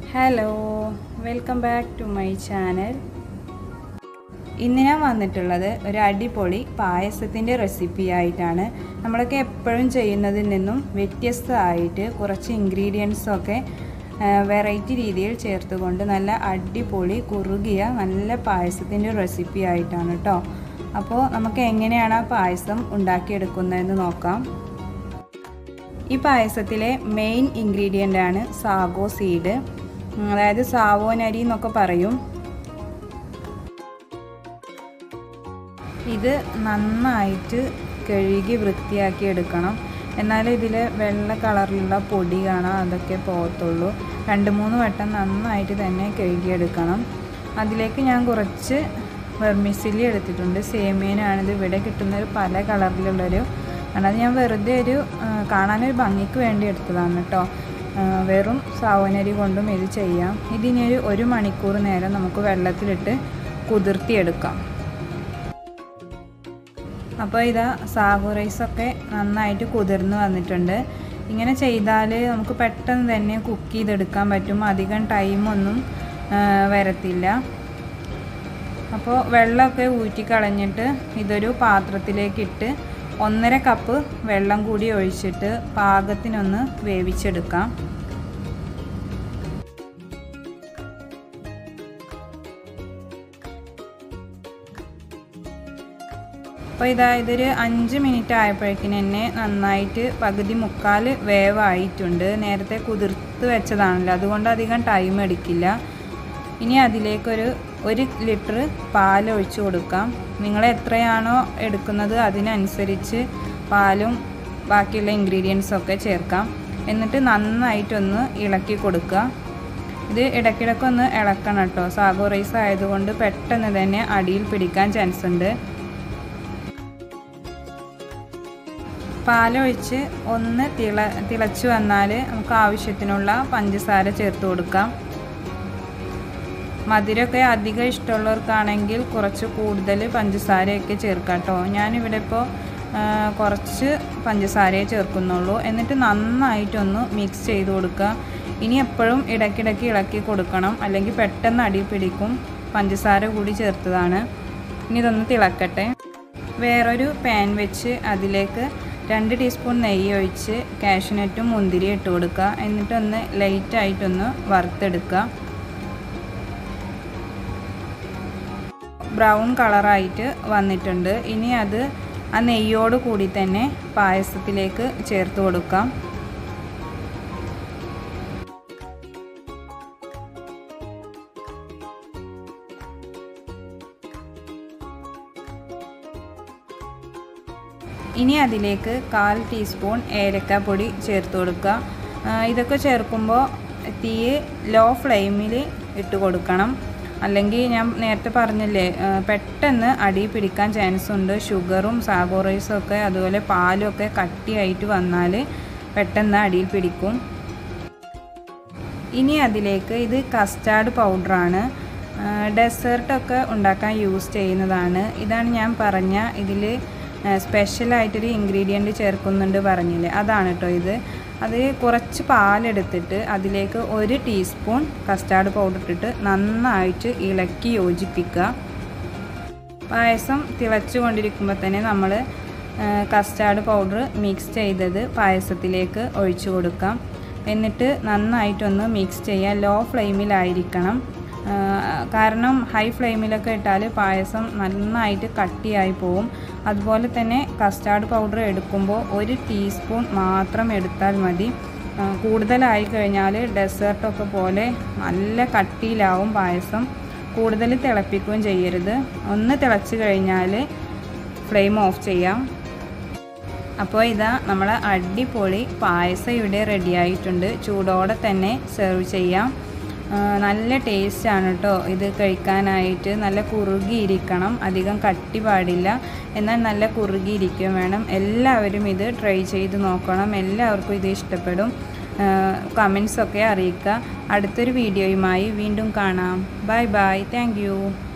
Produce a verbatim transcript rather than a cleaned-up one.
Hello, welcome back to my channel. ഇന്ന് ഞാൻ വന്നിട്ടുള്ളത് ഒരു അടിപൊളി പായസത്തിൻ്റെ റെസിപ്പി ആയിട്ടാണ്. നമ്മളൊക്കെ എപ്പോഴും ചെയ്യുന്നതിൽ നിന്നും വ്യത്യസ്തമായിട്ട് കുറച്ച് ഇൻഗ്രീഡിയൻസൊക്കെ വെറൈറ്റി രീതിയിൽ ചേർത്തുകൊണ്ട് നല്ല അടിപൊളി കുറുകിയ നല്ല പായസത്തിൻ്റെ റെസിപ്പി ആയിട്ടാണ് കേട്ടോ. അപ്പോൾ നമുക്ക് എങ്ങനെയാണ് ആ പായസം ഉണ്ടാക്കിയെടുക്കുന്നതെന്ന് നോക്കാം. ഈ പായസത്തിലെ മെയിൻ ഇൻഗ്രീഡിയൻ്റ് ആണ് സാഗോ സീഡ്, അതായത് സാവോനരി എന്നൊക്കെ പറയും. ഇത് നന്നായിട്ട് കഴുകി വൃത്തിയാക്കി എടുക്കണം. എന്നാലും ഇതിൽ വെള്ള കളറിലുള്ള പൊടി കാണാം, അതൊക്കെ പോകത്തുള്ളൂ. രണ്ട് മൂന്ന് വട്ടം നന്നായിട്ട് തന്നെ കഴുകിയെടുക്കണം. അതിലേക്ക് ഞാൻ കുറച്ച് വെർമിസിലി എടുത്തിട്ടുണ്ട്. സേമിയനാണിത്. ഇവിടെ കിട്ടുന്നൊരു പല കളറിലുള്ളൊരു ആണ്. അത് ഞാൻ വെറുതെ ഒരു കാണാനൊരു ഭംഗിക്ക് വേണ്ടി എടുത്തതാണ് കേട്ടോ. വെറും സാവോനരി കൊണ്ടും ഇത് ചെയ്യാം. ഇതിനൊരു ഒരു മണിക്കൂർ നേരം നമുക്ക് വെള്ളത്തിലിട്ട് കുതിർത്തിയെടുക്കാം. അപ്പോൾ ഇതാ സാഗോ റൈസൊക്കെ നന്നായിട്ട് കുതിർന്ന് വന്നിട്ടുണ്ട്. ഇങ്ങനെ ചെയ്താൽ നമുക്ക് പെട്ടെന്ന് തന്നെ കുക്ക് ചെയ്തെടുക്കാൻ പറ്റും. അധികം ടൈമൊന്നും വരത്തില്ല. അപ്പോൾ വെള്ളമൊക്കെ ഊറ്റിക്കളഞ്ഞിട്ട് ഇതൊരു പാത്രത്തിലേക്കിട്ട് ഒന്നര കപ്പ് വെള്ളം കൂടി ഒഴിച്ചിട്ട് പാകത്തിനൊന്ന് വേവിച്ചെടുക്കാം. അപ്പോൾ ഇതാ ഇതൊരു അഞ്ച് മിനിറ്റ് ആയപ്പോഴേക്കിന് തന്നെ നന്നായിട്ട് പകുതി മുക്കാൽ വേവായിട്ടുണ്ട്. നേരത്തെ കുതിർത്ത് വെച്ചതാണല്ലോ, അതുകൊണ്ട് അധികം ടൈം എടുക്കില്ല. ഇനി അതിലേക്കൊരു ഒരു ലിറ്റർ പാൽ ഒഴിച്ച് കൊടുക്കാം. നിങ്ങൾ എത്രയാണോ എടുക്കുന്നത് അതിനനുസരിച്ച് പാലും ബാക്കിയുള്ള ഇൻഗ്രീഡിയൻസൊക്കെ ചേർക്കാം. എന്നിട്ട് നന്നായിട്ടൊന്ന് ഇളക്കി കൊടുക്കുക. ഇത് ഇടയ്ക്കിടയ്ക്കൊന്ന് ഇളക്കണം കേട്ടോ. സാഗോ റൈസ് ആയതുകൊണ്ട് പെട്ടെന്ന് തന്നെ അടിയിൽ പിടിക്കാൻ ചാൻസ് ഉണ്ട്. പാലൊഴിച്ച് ഒന്ന് തിള തിളച്ച് വന്നാൽ നമുക്ക് ആവശ്യത്തിനുള്ള പഞ്ചസാര ചേർത്ത് കൊടുക്കാം. മധുരമൊക്കെ അധികം ഇഷ്ടമുള്ളവർക്കാണെങ്കിൽ കുറച്ച് കൂടുതൽ പഞ്ചസാരയൊക്കെ ചേർക്കാം കേട്ടോ. ഞാനിവിടെ ഇപ്പോൾ കുറച്ച് പഞ്ചസാരയെ ചേർക്കുന്നുള്ളൂ. എന്നിട്ട് നന്നായിട്ടൊന്ന് മിക്സ് ചെയ്ത് കൊടുക്കുക. ഇനി എപ്പോഴും ഇടയ്ക്കിടയ്ക്ക് ഇളക്കി കൊടുക്കണം, അല്ലെങ്കിൽ പെട്ടെന്ന് അടി പിടിക്കും. പഞ്ചസാര കൂടി ചേർത്തതാണ്. ഇനി ഇതൊന്ന് തിളക്കട്ടെ. വേറൊരു പാൻ വെച്ച് അതിലേക്ക് രണ്ട് ടീസ്പൂൺ നെയ്യ് ഒഴിച്ച് കാഷ്യൂനട്ടും മുന്തിരി ഇട്ട് കൊടുക്കുക. എന്നിട്ടൊന്ന് ലൈറ്റായിട്ടൊന്ന് വറുത്തെടുക്കുക. ബ്രൗൺ കളറായിട്ട് വന്നിട്ടുണ്ട്. ഇനി അത് ആ നെയ്യോട് കൂടി തന്നെ പായസത്തിലേക്ക് ചേർത്ത് കൊടുക്കാം. ഇനി അതിലേക്ക് കാൽ ടീസ്പൂൺ ഏലക്കാപ്പൊടി ചേർത്ത് കൊടുക്കുക. ഇതൊക്കെ ചേർക്കുമ്പോൾ തീ ലോ ഫ്ലെയിമിൽ ഇട്ട് കൊടുക്കണം. അല്ലെങ്കിൽ ഞാൻ നേരത്തെ പറഞ്ഞില്ലേ, പെട്ടെന്ന് അടി പിടിക്കാൻ ചാൻസ് ഉണ്ട്. ഷുഗറും സാഗോ റൈസും ഒക്കെ അതുപോലെ പാലും ഒക്കെ കട്ടിയായിട്ട് വന്നാൽ പെട്ടെന്ന് അടിയിൽ പിടിക്കും. ഇനി അതിലേക്ക് ഇത് കസ്റ്റാർഡ് പൗഡറാണ്. ഡെസേർട്ടൊക്കെ ഉണ്ടാക്കാൻ യൂസ് ചെയ്യുന്നതാണ്. ഇതാണ് ഞാൻ പറഞ്ഞ ഇതിൽ സ്പെഷ്യലായിട്ടൊരു ഇൻഗ്രീഡിയൻറ്റ് ചേർക്കുന്നുണ്ട് പറഞ്ഞില്ലേ, അതാണ് കേട്ടോ ഇത്. അത് കുറച്ച് പാലെടുത്തിട്ട് അതിലേക്ക് ഒരു ടീസ്പൂൺ കസ്റ്റാർഡ് പൗഡർ ഇട്ടിട്ട് നന്നായിട്ട് ഇളക്കി യോജിപ്പിക്കുക. പായസം തിളച്ചു കൊണ്ടിരിക്കുമ്പോൾ തന്നെ നമ്മൾ കസ്റ്റാർഡ് പൗഡർ മിക്സ് ചെയ്തത് പായസത്തിലേക്ക് ഒഴിച്ചു കൊടുക്കാം. എന്നിട്ട് നന്നായിട്ടൊന്ന് മിക്സ് ചെയ്യുക. ലോ ഫ്ലെയിമിലായിരിക്കണം. കാരണം ഹൈ ഫ്ലെയിമിലൊക്കെ ഇട്ടാൽ പായസം നന്നായിട്ട് കട്ടിയായി പോവും. അതുപോലെ തന്നെ കസ്റ്റാർഡ് പൗഡർ എടുക്കുമ്പോൾ ഒരു ടീസ്പൂൺ മാത്രം എടുത്താൽ മതി. കൂടുതലായി കഴിഞ്ഞാൽ ഡെസേർട്ടൊക്കെ പോലെ നല്ല കട്ടിയിലാവും പായസം. കൂടുതൽ തിളപ്പിക്കുകയും ചെയ്യരുത്. ഒന്ന് തിളച്ച് കഴിഞ്ഞാൽ ഫ്ലെയിം ഓഫ് ചെയ്യാം. അപ്പോൾ ഇതാ നമ്മളെ അടിപൊളി പായസം ഇവിടെ റെഡി ആയിട്ടുണ്ട്. ചൂടോടെ തന്നെ സെർവ് ചെയ്യാം. നല്ല ടേസ്റ്റാണ് കേട്ടോ ഇത് കഴിക്കാനായിട്ട്. നല്ല കുറുകിയിരിക്കണം, അധികം കട്ടി പാടില്ല, എന്നാൽ നല്ല കുറുകിയിരിക്കുകയും വേണം. എല്ലാവരും ഇത് ട്രൈ ചെയ്ത് നോക്കണം. എല്ലാവർക്കും ഇത് ഇഷ്ടപ്പെടും. കമൻസൊക്കെ അറിയിക്കുക. അടുത്തൊരു വീഡിയോയുമായി വീണ്ടും കാണാം. Bye bye. Thank U.